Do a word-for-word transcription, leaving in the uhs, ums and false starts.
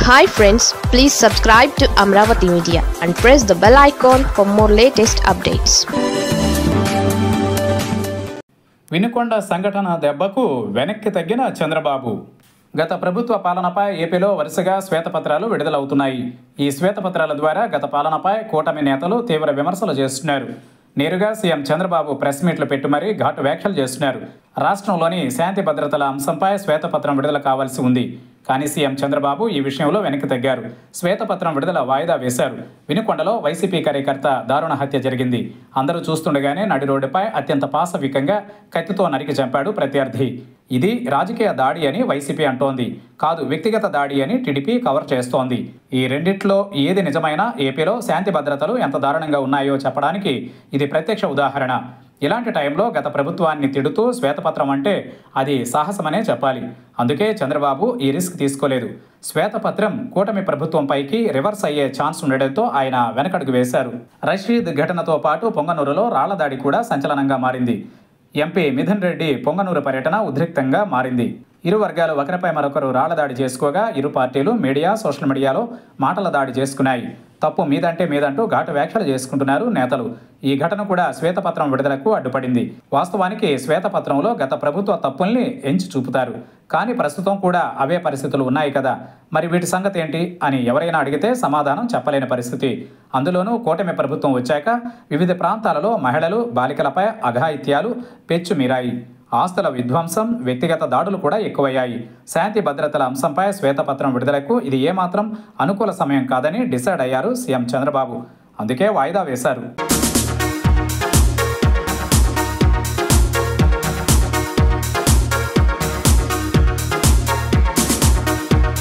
Hi friends, please subscribe to Amravati Media and press the bell icon for more latest updates. Vinukonda సంఘటన దెబ్బకు వెనక్కి తగ్గిన చంద్రబాబు. గత ప్రభుత్వ పాలనపై ఏపీలో వరుసగా శ్వేతపత్రాలు విడుదలవుతున్నాయి. ఈ శ్వేతపత్రాల ద్వారా గత పాలనపై కూటమి నేతలు తీవ్ర విమర్శలు చేస్తున్నారు. నేరుగా సీఎం చంద్రబాబు ప్రెస్ మీట్లు పెట్టి మరీ ఘాటు వ్యాఖ్యలు చేస్తున్నారు. రాష్ట్రంలోని శాంతి భద్రతల అంశంపై శ్వేతపత్రం విడుదల కావాల్సి ఉంది. కానీ సీఎం చంద్రబాబు ఈ విషయంలో వెనక్కి తగ్గారు. శ్వేతపత్రం విడుదల వాయిదా వేశారు. వినుకొండలో వైసీపీ కార్యకర్త దారుణ హత్య జరిగింది. అందరూ చూస్తుండగానే నడి రోడ్డుపై అత్యంత పాశవికంగా కత్తితో నరికి చంపాడు ప్రత్యర్థి. ఇది రాజకీయ దాడి అని వైసీపీ అంటోంది. కాదు, వ్యక్తిగత దాడి అని టీడీపీ కవర్ చేస్తోంది. ఈ రెండిట్లో ఏది నిజమైనా ఏపీలో శాంతి భద్రతలు ఎంత దారుణంగా ఉన్నాయో చెప్పడానికి ఇది ప్రత్యక్ష ఉదాహరణ. ఇలాంటి టైంలో గత ప్రభుత్వాన్ని తిడుతూ శ్వేతపత్రం అంటే అది సాహసమనే చెప్పాలి. అందుకే చంద్రబాబు ఈ రిస్క్ తీసుకోలేదు. శ్వేతపత్రం కూటమి ప్రభుత్వంపైకి రివర్స్ అయ్యే ఛాన్స్ ఉండడంతో ఆయన వెనకడుగు వేశారు. రషీద్ ఘటనతో పాటు పొంగనూరులో రాళ్ల దాడి కూడా సంచలనంగా మారింది. ఎంపీ మిథున్ రెడ్డి పొంగనూరు పర్యటన ఉద్రిక్తంగా మారింది. ఇరు వర్గాలు ఒకరిపై మరొకరు రాళ్ల దాడి చేసుకోగా ఇరు పార్టీలు మీడియా, సోషల్ మీడియాలో మాటల దాడి చేసుకున్నాయి. తప్పు మీదంటే మీదంటూ ఘాటు వ్యాఖ్యలు చేసుకుంటున్నారు నేతలు. ఈ ఘటన కూడా శ్వేతపత్రం విడుదలకు అడ్డుపడింది. వాస్తవానికి శ్వేతపత్రంలో గత ప్రభుత్వ తప్పుల్ని ఎంచి చూపుతారు. కానీ ప్రస్తుతం కూడా అవే పరిస్థితులు ఉన్నాయి కదా, మరి వీటి సంగతి ఏంటి అని ఎవరైనా అడిగితే సమాధానం చెప్పలేని పరిస్థితి. అందులోనూ కూటమి ప్రభుత్వం వచ్చాక వివిధ ప్రాంతాలలో మహిళలు, బాలికలపై అఘాయిత్యాలు పెచ్చు మీరాయి. ఆస్తుల విధ్వంసం, వ్యక్తిగత దాడులు కూడా ఎక్కువయ్యాయి. శాంతి భద్రతల అంశంపై శ్వేతపత్రం విడుదలకు ఇది ఏమాత్రం అనుకూల సమయం కాదని డిసైడ్ అయ్యారు సీఎం చంద్రబాబు. అందుకే వాయిదా వేశారు.